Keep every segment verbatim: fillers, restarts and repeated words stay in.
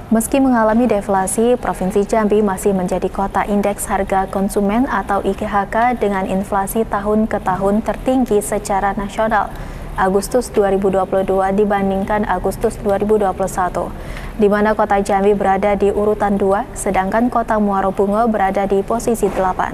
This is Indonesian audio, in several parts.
Meski mengalami deflasi, Provinsi Jambi masih menjadi kota indeks harga konsumen atau I H K dengan inflasi tahun ke tahun tertinggi secara nasional, Agustus dua ribu dua puluh dua dibandingkan Agustus dua ribu dua puluh satu, di mana kota Jambi berada di urutan dua, sedangkan kota Muaro Bungo berada di posisi delapan.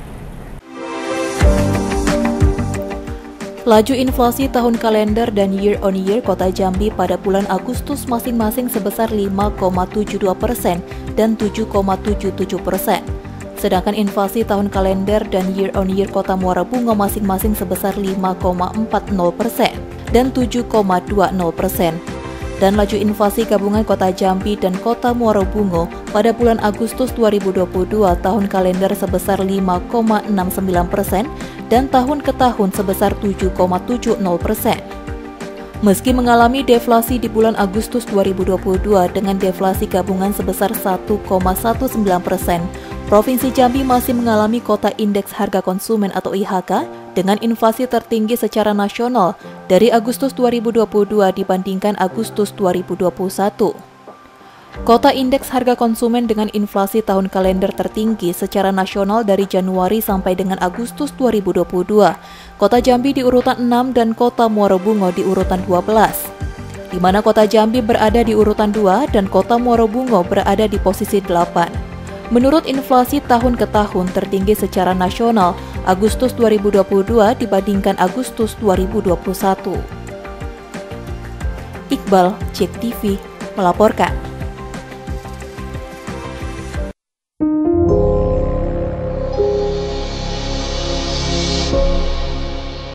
Laju inflasi tahun kalender dan year on year kota Jambi pada bulan Agustus masing-masing sebesar lima koma tujuh dua persen dan tujuh koma tujuh tujuh persen. Sedangkan inflasi tahun kalender dan year on year kota Muaro Bungo masing-masing sebesar lima koma empat nol persen dan tujuh koma dua nol persen. Dan laju inflasi gabungan kota Jambi dan kota Muaro Bungo pada bulan Agustus dua ribu dua puluh dua tahun kalender sebesar lima koma enam sembilan persen dan tahun ke tahun sebesar tujuh koma tujuh nol persen. Meski mengalami deflasi di bulan Agustus dua ribu dua puluh dua dengan deflasi gabungan sebesar satu koma sembilan satu persen, Provinsi Jambi masih mengalami kota indeks harga konsumen atau I H K dengan inflasi tertinggi secara nasional dari Agustus dua ribu dua puluh dua dibandingkan Agustus dua ribu dua puluh satu. Kota indeks harga konsumen dengan inflasi tahun kalender tertinggi secara nasional dari Januari sampai dengan Agustus dua ribu dua puluh dua. Kota Jambi di urutan enam dan kota Muaro Bungo di urutan dua belas. Di mana kota Jambi berada di urutan dua dan kota Muaro Bungo berada di posisi delapan. Menurut inflasi tahun ke tahun tertinggi secara nasional, Agustus dua ribu dua puluh dua dibandingkan Agustus dua ribu dua puluh satu. Iqbal, Cek T V, melaporkan.